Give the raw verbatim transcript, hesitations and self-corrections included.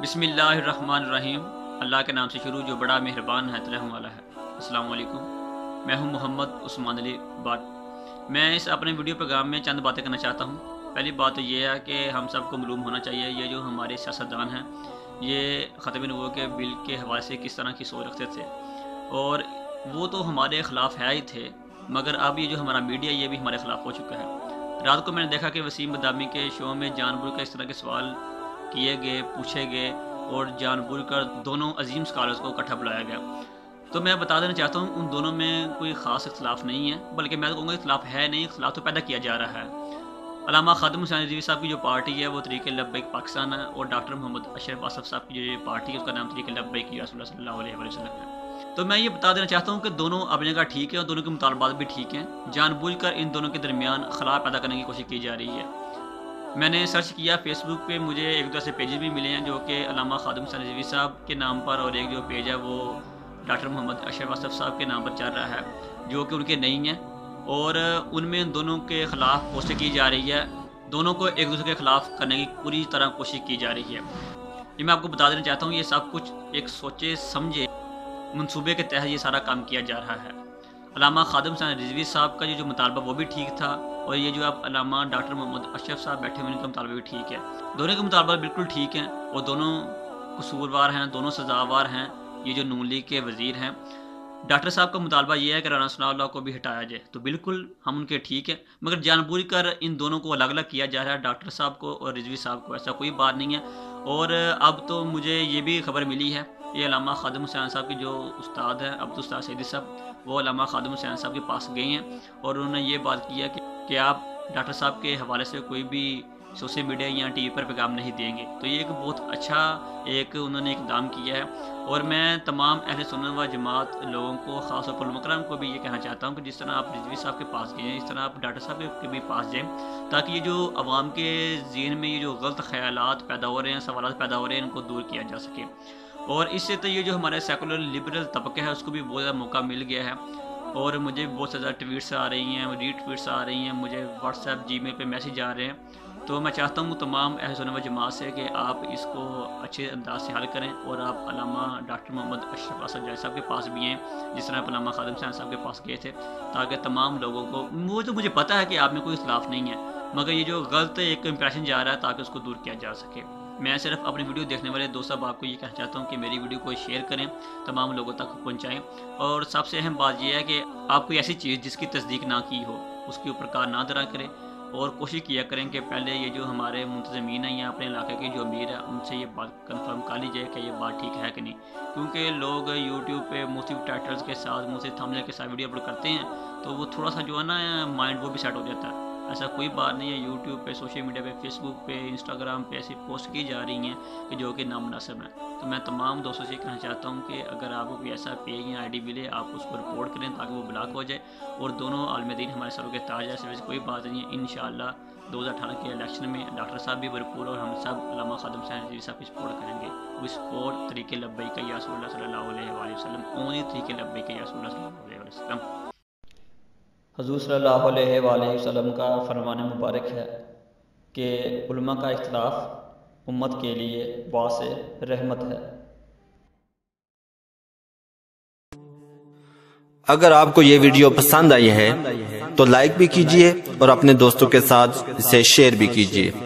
بسم اللہ الرحمن الرحیم۔ اللہ کے نام سے شروع جو بڑا مہربان ہے رحم والا ہے۔ السلام علیکم، میں ہوں محمد عثمان علی بٹ۔ میں اس اپنے ویڈیو پیغام میں چند باتیں کرنا چاہتا ہوں۔ پہلی بات تو یہ ہے کہ ہم سب کو معلوم ہونا چاہیے یہ جو ہمارے سیاستدان ہیں یہ ختم نبوت کے بل کے حوالے سے کس طرح کی سوچ رکھتے تھے، اور وہ تو ہمارے خلاف ہے ہی تھے، مگر اب یہ جو ہمارا میڈیا یہ بھی ہمارے خلاف ہو چکا ہے۔ رات کو میں نے دیکھا کہ وسیم بدامی کے شو میں جان بوجھ کر اس طرح کے سوال کیے گئے، پوچھے گئے اور جان بوجھ کر دونوں عظیم اسکالرز کو اکٹھا بلایا گیا۔ تو میں بتا دینا چاہتا ہوں ان دونوں میں کوئی خاص اختلاف نہیں ہے، بلکہ میں کہوں گا اختلاف ہے نہیں، اختلاف تو پیدا کیا جا رہا ہے۔ علامہ خادم حسین رضوی صاحب کی جو پارٹی ہے وہ طریق لبیک پاکستان ہے، اور ڈاکٹر محمد اشرف آصف صاحب کی جو یہ پارٹی ہے اس کا نام طریق لبیک رسول اللہ صلی اللہ علیہ وسلم ہے۔ تو میں یہ بتا دینا چاہتا ہوں کہ دونوں اپنی جگہ ٹھیک ہے اور دونوں کے مطالبات بھی ٹھیک ہیں۔ جان بوجھ کر ان دونوں کے درمیان خلا پیدا کرنے کی کوشش کی جا رہی ہے۔ میں نے سرچ کیا فیس بک پہ، مجھے ایک دو سے پیجز بھی ملے ہیں جو کہ علامہ خادم حسین رضوی صاحب کے نام پر، اور ایک جو پیج ہے وہ ڈاکٹر محمد اشرف آصف صاحب کے نام پر چل رہا ہے جو کہ ان کے نہیں ہیں، اور ان میں ان دونوں کے خلاف پوسٹیں کی جا رہی ہے، دونوں کو ایک دوسرے کے خلاف کرنے کی پوری طرح کوشش کی جا رہی ہے۔ یہ میں آپ کو بتا دینا چاہتا ہوں یہ سب کچھ ایک سوچے سمجھے منصوبے کے تحت یہ سارا کام کیا جا رہا ہے۔ علامہ خادم حسین رضوی صاحب کا جو مطالبہ وہ بھی ٹھیک تھا، اور یہ جو اب علامہ ڈاکٹر محمد اشرف صاحب بیٹھے ہوئے ان کا مطالبہ بھی ٹھیک ہے۔ دونوں کے مطالبات بالکل ٹھیک ہیں اور دونوں قصوروار ہیں، دونوں سزاوار ہیں۔ یہ جو نون لیگ کے وزیر ہیں، ڈاکٹر صاحب کا مطالبہ یہ ہے کہ رانا ثناء اللہ کو بھی ہٹایا جائے، تو بالکل ہم ان کے ٹھیک ہے، مگر جان بوجھ کر ان دونوں کو الگ الگ کیا جا رہا ہے، ڈاکٹر صاحب کو اور رضوی صاحب کو، ایسا کوئی بات نہیں ہے۔ اور اب تو مجھے یہ بھی خبر ملی ہے، یہ علامہ خادم حسین صاحب کے جو استاد ہیں عبد الستار سیدی صاحب، وہ علامہ خادم حسین صاحب کے پاس گئے ہیں اور انہوں نے یہ بات کی ہے کہ کہ آپ ڈاکٹر صاحب کے حوالے سے کوئی بھی سوشل میڈیا یا ٹی وی پر پیغام نہیں دیں گے۔ تو یہ ایک بہت اچھا ایک انہوں نے اقدام کیا ہے، اور میں تمام اہل سنت و جماعت لوگوں کو، خاص طور پر علماء کرام کو بھی یہ کہنا چاہتا ہوں کہ جس طرح آپ رضوی صاحب کے پاس گئے ہیں اس طرح آپ ڈاکٹر صاحب کے بھی پاس جائیں، تاکہ یہ جو عوام کے ذہن میں یہ جو غلط خیالات پیدا ہو رہے ہیں، سوالات پیدا ہو رہے ہیں، ان کو دور کیا جا سکے۔ اور اس سے تو یہ جو ہمارے سیکولر لبرل طبقہ ہے اس کو بھی بہت زیادہ موقع مل گیا ہے، اور مجھے بہت زیادہ ٹویٹس آ رہی ہیں، ری ٹویٹس آ رہی ہیں، مجھے واٹس ایپ جی میل پہ میسیج آ رہے ہیں۔ تو میں چاہتا ہوں تمام اہل سنت و جماعت سے کہ آپ اس کو اچھے انداز سے حل کریں، اور آپ علامہ ڈاکٹر محمد اشرف آصف صاحب کے پاس بھی ہیں جس طرح آپ علامہ خادم حسین صاحب کے پاس گئے تھے، تاکہ تمام لوگوں کو، وہ تو مجھے پتہ ہے کہ آپ میں کوئی اختلاف نہیں ہے، مگر یہ جو غلط ایک امپریشن جا رہا ہے تاکہ اس کو دور کیا جا سکے۔ میں صرف اپنی ویڈیو دیکھنے والے دوست صاحب آپ کو یہ کہنا چاہتا ہوں کہ میری ویڈیو کو شیئر کریں، تمام لوگوں تک پہنچائیں، اور سب سے اہم بات یہ ہے کہ آپ کوئی ایسی چیز جس کی تصدیق نہ کی ہو اس کے اوپر کار نہ درا کریں، اور کوشش کیا کریں کہ پہلے یہ جو ہمارے منتظمین ہیں یا اپنے علاقے کے جو امیر ہیں ان سے یہ بات کنفرم کر لی جائے کہ یہ بات ٹھیک ہے کہ نہیں، کیونکہ لوگ یوٹیوب پہ مختلف ٹائٹلز کے ساتھ، مختلف تھمبنیل کے ساتھ ویڈیو اپلوڈ کرتے ہیں، تو وہ تھوڑا سا جو ہے نا مائنڈ وہ بھی سیٹ ہو جاتا ہے۔ ایسا کوئی بات نہیں ہے، یوٹیوب پہ، سوشل میڈیا پہ، فیس بک پہ، انسٹاگرام پہ ایسی پوسٹ کی جا رہی ہیں کہ جو کہ نامناسب ہیں۔ تو میں تمام دوستوں سے کہنا چاہتا ہوں کہ اگر آپ کو کوئی ایسا پیج یا آئی ڈی ملے آپ اس کو رپورٹ کریں تاکہ وہ بلاک ہو جائے، اور دونوں عالم دین ہمارے سروں کے تاج ہے، ویسے کوئی بات نہیں ہے۔ انشاءاللہ دو ہزار اٹھارہ کے الیکشن میں ڈاکٹر صاحب بھی بھرپور اور ہم سب علامہ خادم حسین رضوی صاحب کی سپورٹ کریں گے۔ وہ سپورٹ طریق لبیک یا رسول اللہ صلی اللہ علیہ وآلہ وسلم، اونلی طریق لبیک یا رسول اللہ صلی اللہ علیہ وسلم۔ حضور صلی اللہ علیہ وآلہ وسلم کا فرمان مبارک ہے کہ علماء کا اختلاف امت کے لیے باعث رحمت ہے۔ اگر آپ کو یہ ویڈیو پسند آئی ہے تو لائک بھی کیجئے اور اپنے دوستوں کے ساتھ اسے شیئر بھی کیجئے۔